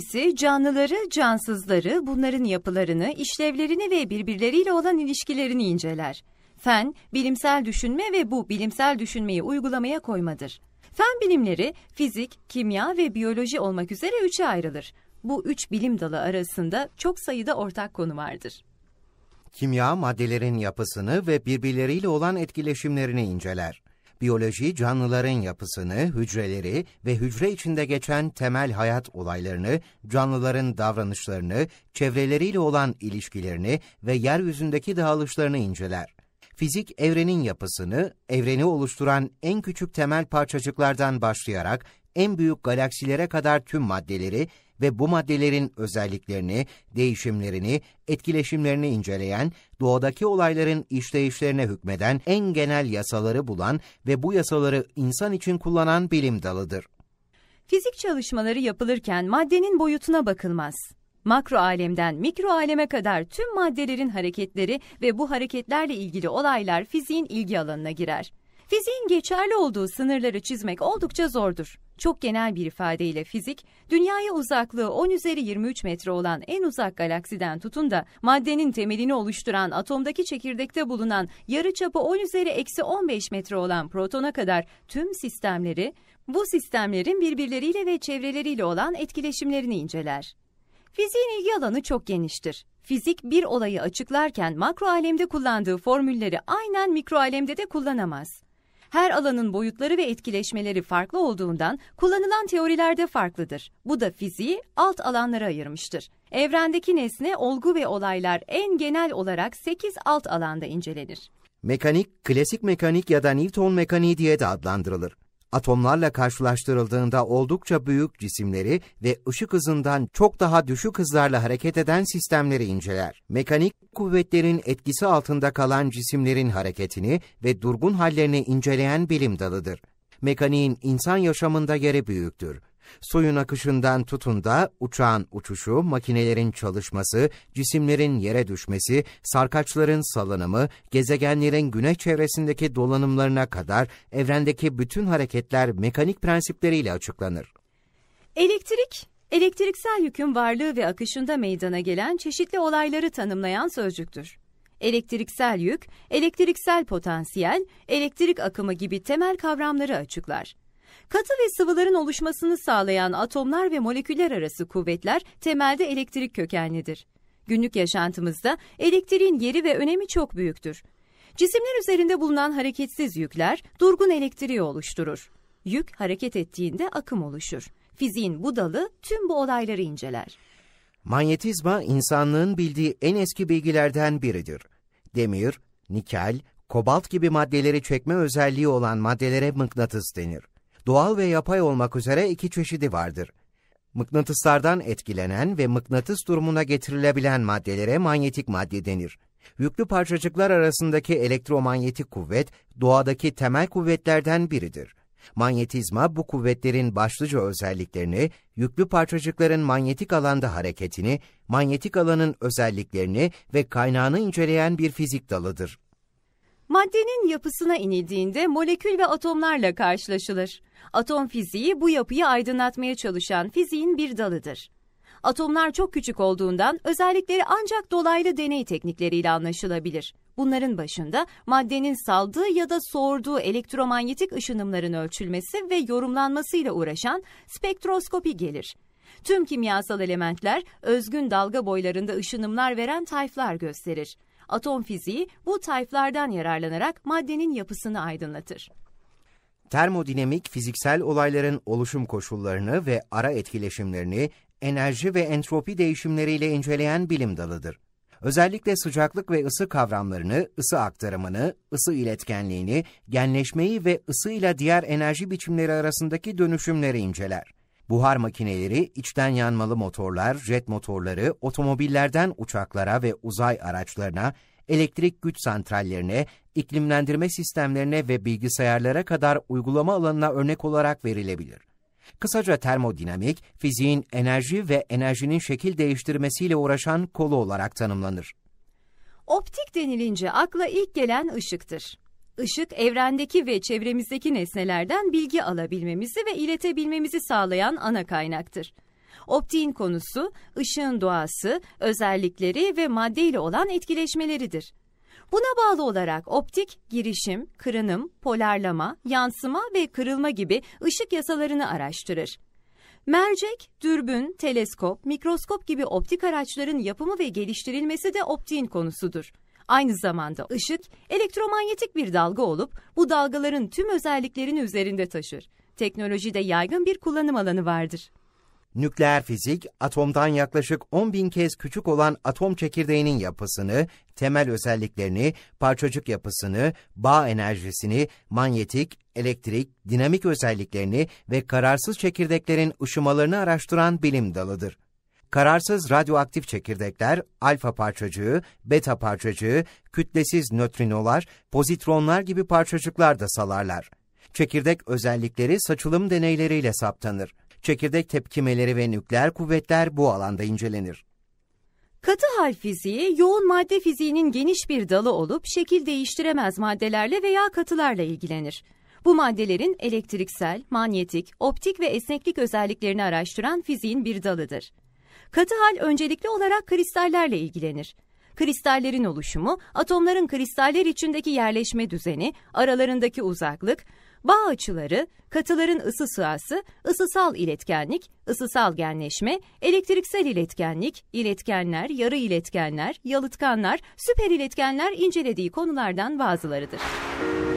bilgisi, canlıları, cansızları, bunların yapılarını, işlevlerini ve birbirleriyle olan ilişkilerini inceler. Fen, bilimsel düşünme ve bu bilimsel düşünmeyi uygulamaya koymadır. Fen bilimleri, fizik, kimya ve biyoloji olmak üzere üçe ayrılır. Bu üç bilim dalı arasında çok sayıda ortak konu vardır. Kimya, maddelerin yapısını ve birbirleriyle olan etkileşimlerini inceler. Biyoloji, canlıların yapısını, hücreleri ve hücre içinde geçen temel hayat olaylarını, canlıların davranışlarını, çevreleriyle olan ilişkilerini ve yeryüzündeki dağılışlarını inceler. Fizik, evrenin yapısını, evreni oluşturan en küçük temel parçacıklardan başlayarak en büyük galaksilere kadar tüm maddeleri ve bu maddelerin özelliklerini, değişimlerini, etkileşimlerini inceleyen, doğadaki olayların işleyişlerine hükmeden en genel yasaları bulan ve bu yasaları insan için kullanan bilim dalıdır. Fizik çalışmaları yapılırken maddenin boyutuna bakılmaz. Makro alemden mikro aleme kadar tüm maddelerin hareketleri ve bu hareketlerle ilgili olaylar fiziğin ilgi alanına girer. Fiziğin geçerli olduğu sınırları çizmek oldukça zordur. Çok genel bir ifadeyle fizik, dünyaya uzaklığı 10 üzeri 23 metre olan en uzak galaksiden tutun da maddenin temelini oluşturan atomdaki çekirdekte bulunan yarıçapı 10 üzeri eksi 15 metre olan protona kadar tüm sistemleri, bu sistemlerin birbirleriyle ve çevreleriyle olan etkileşimlerini inceler. Fiziğin ilgi alanı çok geniştir. Fizik bir olayı açıklarken makro alemde kullandığı formülleri aynen mikro alemde de kullanamaz. Her alanın boyutları ve etkileşmeleri farklı olduğundan kullanılan teoriler de farklıdır. Bu da fiziği alt alanlara ayırmıştır. Evrendeki nesne, olgu ve olaylar en genel olarak 8 alt alanda incelenir. Mekanik, klasik mekanik ya da Newton mekaniği diye de adlandırılır. Atomlarla karşılaştırıldığında oldukça büyük cisimleri ve ışık hızından çok daha düşük hızlarla hareket eden sistemleri inceler. Mekanik, kuvvetlerin etkisi altında kalan cisimlerin hareketini ve durgun hallerini inceleyen bilim dalıdır. Mekaniğin insan yaşamında yeri büyüktür. Suyun akışından tutun da uçağın uçuşu, makinelerin çalışması, cisimlerin yere düşmesi, sarkaçların salınımı, gezegenlerin güneş çevresindeki dolanımlarına kadar evrendeki bütün hareketler mekanik prensipleriyle açıklanır. Elektrik, elektriksel yükün varlığı ve akışında meydana gelen çeşitli olayları tanımlayan sözcüktür. Elektriksel yük, elektriksel potansiyel, elektrik akımı gibi temel kavramları açıklar. Katı ve sıvıların oluşmasını sağlayan atomlar ve moleküller arası kuvvetler temelde elektrik kökenlidir. Günlük yaşantımızda elektriğin yeri ve önemi çok büyüktür. Cisimler üzerinde bulunan hareketsiz yükler durgun elektriği oluşturur. Yük hareket ettiğinde akım oluşur. Fiziğin bu dalı tüm bu olayları inceler. Manyetizma, insanlığın bildiği en eski bilgilerden biridir. Demir, nikel, kobalt gibi maddeleri çekme özelliği olan maddelere mıknatıs denir. Doğal ve yapay olmak üzere iki çeşidi vardır. Mıknatıslardan etkilenen ve mıknatıs durumuna getirilebilen maddelere manyetik madde denir. Yüklü parçacıklar arasındaki elektromanyetik kuvvet, doğadaki temel kuvvetlerden biridir. Manyetizma, bu kuvvetlerin başlıca özelliklerini, yüklü parçacıkların manyetik alanda hareketini, manyetik alanın özelliklerini ve kaynağını inceleyen bir fizik dalıdır. Maddenin yapısına inildiğinde molekül ve atomlarla karşılaşılır. Atom fiziği bu yapıyı aydınlatmaya çalışan fiziğin bir dalıdır. Atomlar çok küçük olduğundan özellikleri ancak dolaylı deney teknikleriyle anlaşılabilir. Bunların başında maddenin saldığı ya da soğurduğu elektromanyetik ışınımların ölçülmesi ve yorumlanmasıyla uğraşan spektroskopi gelir. Tüm kimyasal elementler özgün dalga boylarında ışınımlar veren tayflar gösterir. Atom fiziği bu tayflardan yararlanarak maddenin yapısını aydınlatır. Termodinamik, fiziksel olayların oluşum koşullarını ve ara etkileşimlerini enerji ve entropi değişimleriyle inceleyen bilim dalıdır. Özellikle sıcaklık ve ısı kavramlarını, ısı aktarımını, ısı iletkenliğini, genleşmeyi ve ısı ile diğer enerji biçimleri arasındaki dönüşümleri inceler. Buhar makineleri, içten yanmalı motorlar, jet motorları, otomobillerden uçaklara ve uzay araçlarına, elektrik güç santrallerine, iklimlendirme sistemlerine ve bilgisayarlara kadar uygulama alanına örnek olarak verilebilir. Kısaca termodinamik, fiziğin enerji ve enerjinin şekil değiştirmesiyle uğraşan kolu olarak tanımlanır. Optik denilince akla ilk gelen ışıktır. Işık, evrendeki ve çevremizdeki nesnelerden bilgi alabilmemizi ve iletebilmemizi sağlayan ana kaynaktır. Optiğin konusu, ışığın doğası, özellikleri ve maddeyle olan etkileşmeleridir. Buna bağlı olarak optik, girişim, kırınım, polarlama, yansıma ve kırılma gibi ışık yasalarını araştırır. Mercek, dürbün, teleskop, mikroskop gibi optik araçların yapımı ve geliştirilmesi de optiğin konusudur. Aynı zamanda ışık, elektromanyetik bir dalga olup bu dalgaların tüm özelliklerini üzerinde taşır. Teknolojide yaygın bir kullanım alanı vardır. Nükleer fizik, atomdan yaklaşık 10.000 kez küçük olan atom çekirdeğinin yapısını, temel özelliklerini, parçacık yapısını, bağ enerjisini, manyetik, elektrik, dinamik özelliklerini ve kararsız çekirdeklerin ışımalarını araştıran bilim dalıdır. Kararsız radyoaktif çekirdekler, alfa parçacığı, beta parçacığı, kütlesiz nötrinolar, pozitronlar gibi parçacıklar da salarlar. Çekirdek özellikleri saçılım deneyleriyle saptanır. Çekirdek tepkimeleri ve nükleer kuvvetler bu alanda incelenir. Katı hal fiziği, yoğun madde fiziğinin geniş bir dalı olup şekil değiştiremez maddelerle veya katılarla ilgilenir. Bu maddelerin elektriksel, manyetik, optik ve esneklik özelliklerini araştıran fiziğin bir dalıdır. Katı hal öncelikli olarak kristallerle ilgilenir. Kristallerin oluşumu, atomların kristaller içindeki yerleşme düzeni, aralarındaki uzaklık, bağ açıları, katıların ısı sığası, ısısal iletkenlik, ısısal genleşme, elektriksel iletkenlik, iletkenler, yarı iletkenler, yalıtkanlar, süper iletkenler incelediği konulardan bazılarıdır.